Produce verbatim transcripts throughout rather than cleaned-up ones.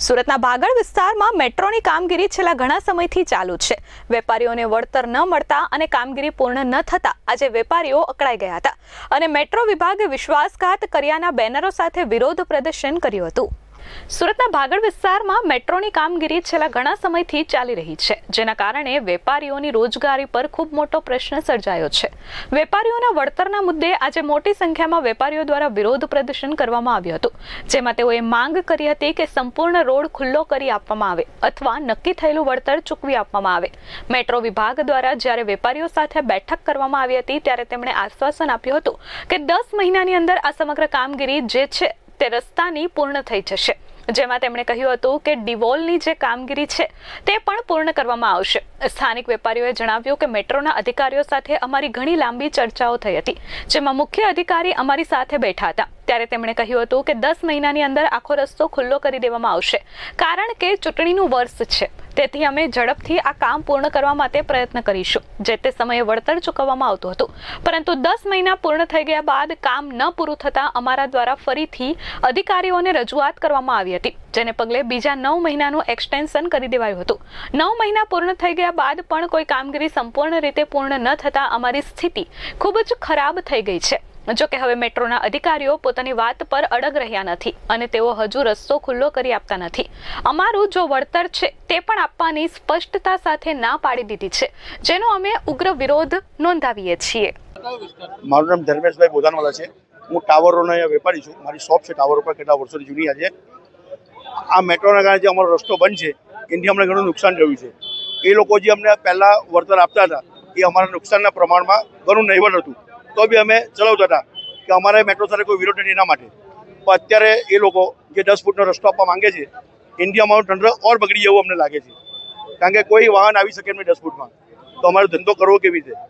સુરતના ભાગળ વિસ્તારમાં મેટ્રોની કામગીરી છેલ્લા ઘણા સમયથી ચાલુ છે। વેપારીઓને વળતર ન મળતા અને કામગીરી પૂર્ણ ન થતા આજે વેપારીઓ અકળાઈ ગયા હતા અને મેટ્રો વિભાગે વિશ્વાસઘાત કર્યાના બેનરો સાથે વિરોધ પ્રદર્શન કર્યું હતું। સુરતના ભાગળ વિસ્તારમાં મેટ્રોની કામગીરી છેલ્લા ઘણા સમયથી ચાલી રહી છે, જેના કારણે વેપારીઓની રોજગારી પર ખૂબ મોટો પ્રશ્ન સર્જાયો છે। વેપારીઓના વળતરના મુદ્દે આજે મોટી સંખ્યામાં વેપારીઓ દ્વારા વિરોધ પ્રદર્શન કરવામાં આવ્યું હતું, જેમાં તેઓએ માંગ કરી હતી કે સંપૂર્ણ રોડ ખુલ્લો કરી આપવામાં આવે અથવા નક્કી થયેલું વળતર ચૂકવી આપવામાં આવે। મેટ્રો વિભાગ દ્વારા જ્યારે વેપારીઓ સાથે બેઠક કરવામાં આવી હતી ત્યારે તેમણે આશ્વાસન આપ્યું હતું કે દસ મહિનાની અંદર આ સમગ્ર કામગીરી જે છે તે રસ્તાની પૂર્ણ થઈ જશે, જેમાં તેમણે કહ્યું હતું કે ડિવોલની જે કામગીરી છે તે પણ પૂર્ણ કરવામાં આવશે। સ્થાનિક વેપારીઓએ જણાવ્યું કે મેટ્રોના અધિકારીઓ સાથે અમારી ઘણી લાંબી ચર્ચાઓ થઈ હતી, જેમાં મુખ્ય અધિકારી અમારી સાથે બેઠા હતા ત્યારે તેમણે કહ્યું હતું કે દસ મહિનાની અંદર આખો રસ્તો ખુલ્લો કરી દેવામાં આવશે, કારણ કે ચૂંટણીનું વર્ષ છે, તેથી અમે ઝડપથી આ કામ પૂર્ણ કરવા માટે પ્રયત્ન કરીશું। જે તે સમયે વળતર ચૂકવવામાં આવતું હતું, પરંતુ દસ મહિના પૂર્ણ થઈ ગયા બાદ કામ ન પૂરું થતાં અમારા દ્વારા ફરીથી અધિકારીઓને રજૂઆત કરવામાં આવી હતી, જેને પગલે બીજા નવ મહિનાનું એક્સટેન્શન કરી દેવાયું હતું। નવ મહિના પૂર્ણ થઈ ગયા બાદ પણ કોઈ કામગીરી સંપૂર્ણ રીતે પૂર્ણ ન થતાં અમારી સ્થિતિ ખૂબ જ ખરાબ થઈ ગઈ છે। જો કે હવે મેટ્રોના અધિકારીઓ પોતાની વાત પર અડગ રહ્યા નથી અને તેઓ હજુ રસ્તો ખુલ્લો કરી આપતા નથી। અમારું જો વળતર છે તે પણ આપવાની સ્પષ્ટતા સાથે ના પાડી દીધી છે, જેનો અમે ઉગ્ર વિરોધ નોંધાવીએ છીએ। મારું નામ ધર્મેશભાઈ બોધાનવાલા છે। હું ટાવર રોડનો વેપારી છું। મારી શોપ છે ટાવર ઉપર, કેટલા વર્ષોથી જૂની છે। આ મેટ્રોના કારણે જે અમારો રસ્તો બંધ છે એનાથી અમને ઘણું નુકસાન થયું છે। એ લોકો જે અમને પહેલાં વળતર આપતા હતા એ અમારા નુકસાનના પ્રમાણમાં ઘણું નહીવત હતું, તો બી અમે ચલાવતા હતા કે અમારે મેટ્રો સાથે કોઈ વિરોધ નથી એના માટે। પણ અત્યારે એ લોકો જે દસ ફૂટનો રસ્તો આપવા માંગે છે એનાથી અમારું તંત્ર ઓર બગડી એવું અમને લાગે છે, કારણ કે કોઈ વાહન આવી શકે નહીં દસ ફૂટમાં, તો અમારો ધંધો કરવો કેવી રીતે?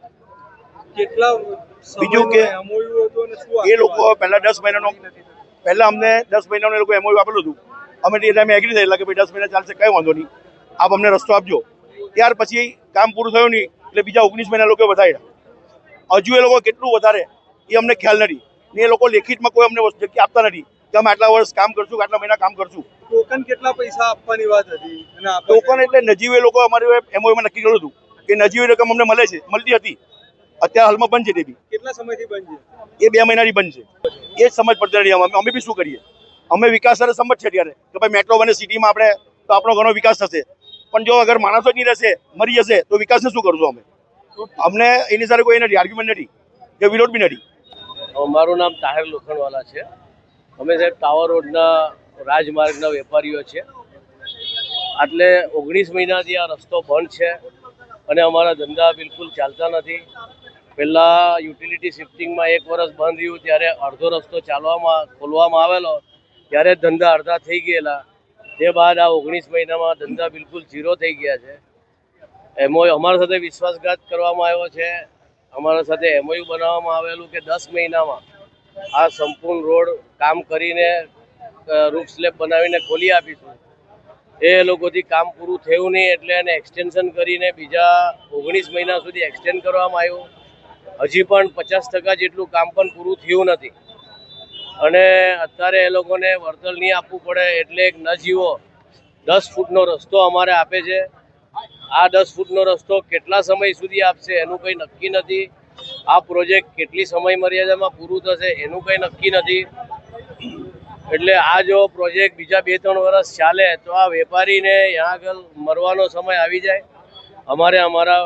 બીજું કે એ લોકો પહેલાં દસ મહિનાનો પહેલાં અમને દસ મહિનાનું એ લોકો એમઓયુ આપેલું હતું, અમે તે ટાઈમે એગ્રી થયેલા કે ભાઈ દસ મહિના ચાલશે, કંઈ વાંધો નહીં, આપ અમને રસ્તો આપજો। ત્યાર પછી કામ પૂરું થયું નહીં એટલે બીજા ઓગણીસ મહિના લોકો વધાર્યા। હજુ એ લોકો કેટલું વધારે એ અમને ખ્યાલ નથી ને એ લોકો લેખિતમાં કોઈ અમને વસ્તુ આપતા નથી કે અમે આટલા વર્ષ કામ કરશું, આટલા મહિના કામ કરશું। ટોકન કેટલા પૈસા આપવાની વાત હતી? ટોકન એટલે નજીવે લોકો અમારે એમઓયુમાં નક્કી કર્યું હતું કે નજીવી રકમ અમને મળે છે, મળતી હતી, અત્યારે હાલમાં બંધ છે। તે બી કેટલા સમયથી બંધ છે? એ બે મહિનાથી બંધ છે। એ જ સમજ પડતી નથી અમે અમે બી શું કરીએ? અમે વિકાસ સાથે સમજ છે ત્યારે કે ભાઈ મેટ્રો બને સિટીમાં આપણે તો આપણો ઘણો વિકાસ થશે, પણ જો અગર માણસો જ નહીં રહેશે, મરી જશે, તો વિકાસને શું કરશું અમે? અમને એની સાથે કોઈ નથી, આર્ગ્યુમેન્ટ નથી કે વિરોધ બી નથી। મારું નામ તાહિર લોખંડવાલા છે। અમે સાહેબ ટાવર રોડના રાજમાર્ગના વેપારીઓ છે। એટલે ઓગણીસ મહિનાથી આ રસ્તો બંધ છે અને અમારા ધંધા બિલકુલ ચાલતા નથી। પહેલાં યુટિલિટી શિફ્ટિંગમાં એક વર્ષ બંધ રહ્યું ત્યારે અડધો રસ્તો ચાલવામાં ખોલવામાં આવેલો, ત્યારે ધંધા અડધા થઈ ગયેલા। તે બાદ આ ઓગણીસ મહિનામાં ધંધા બિલકુલ ઝીરો થઈ ગયા છે। એમઓયુ અમારા સાથે વિશ્વાસઘાત કરવામાં આવ્યો છે, અમારા સાથે એમઓયુ બનાવવામાં આવેલું કે દસ મહિનામાં આ સંપૂર્ણ રોડ કામ કરીને રૂફ સ્લેબ બનાવીને ખોલી આપીશું। એ લોકોથી કામ પૂરું થયું નહીં એટલે એને એક્સટેન્શન કરીને બીજા ઓગણીસ મહિના સુધી એક્સટેન્ડ કરવામાં આવ્યું। હજી પણ પચાસ ટકા જેટલું કામ પણ પૂરું થયું નથી અને અત્યારે એ લોકોને વળતર નહીં આપવું પડે એટલે એક નજીવો દસ ફૂટનો રસ્તો અમારે આપે છે। આ દસ ફૂટનો રસ્તો કેટલા સમય સુધી આપશે એનું કંઈ નક્કી નથી। આ પ્રોજેક્ટ કેટલી સમય મર્યાદામાં પૂરું થશે એનું કંઈ નક્કી નથી। એટલે આ જો પ્રોજેક્ટ બીજા બે ત્રણ વર્ષ ચાલે તો આ વેપારીને ત્યાં આગળ મરવાનો સમય આવી જાય। અમારે અમારા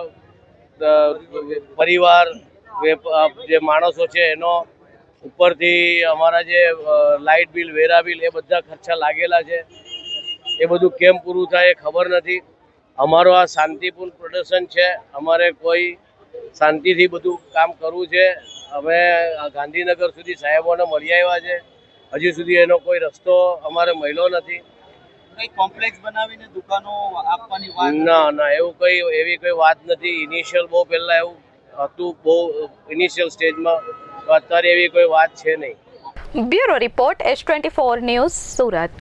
પરિવાર જે માણસો છે એનો ઉપરથી અમારા જે લાઇટ બિલ, વેરા બિલ એ બધા ખર્ચા લાગેલા છે, એ બધું કેમ પૂરું થાય એ ખબર નથી। અમારો આ શાંતિપૂર્ણ પ્રદર્શન છે, અમારે કોઈ શાંતિથી બધું કામ કરવું છે। અમે ગાંધીનગર સુધી સાહેબોને મળી આવ્યા છે, હજી સુધી એનો કોઈ રસ્તો અમારે મળ્યો નથી। કોમ્પ્લેક્સ બનાવીને દુકાનો આપવાની વાત? ના ના, એવું કંઈ એવી કોઈ વાત નથી। ઇનિશિયલ બહુ પહેલાં એવું હતું, બહુ ઇનિશિયલ સ્ટેજમાં, અત્યારે એવી કોઈ વાત છે નહીં। Bureau report S twenty four news, Surat.